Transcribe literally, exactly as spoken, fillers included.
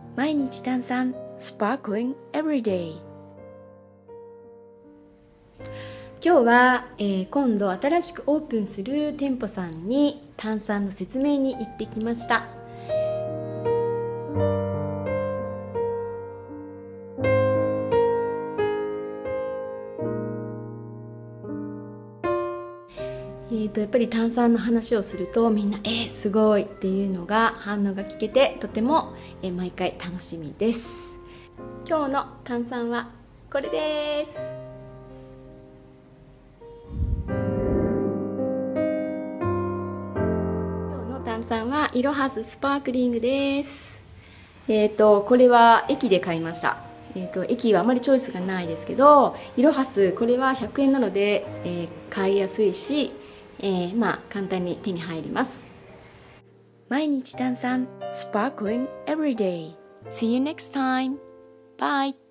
毎日炭酸 Sparkling Everyday。 今日は、えー、今度新しくオープンする店舗さんに炭酸の説明に行ってきました。えー、とやっぱり炭酸の話をするとみんな「えー、すごい!」っていうのが反応が聞けて、とても、えー、毎回楽しみです。今日の炭酸はこれです。今日の炭酸はいろはすスパークリングです。えっ、ー、とこれは駅で買いました。えー、と駅はあまりチョイスがないですけど、いろはすこれはひゃくえんなので、えー、買いやすいし、えー、まあ簡単に手に入ります。毎日炭酸 Sparkling Everyday。 See you next time. Bye.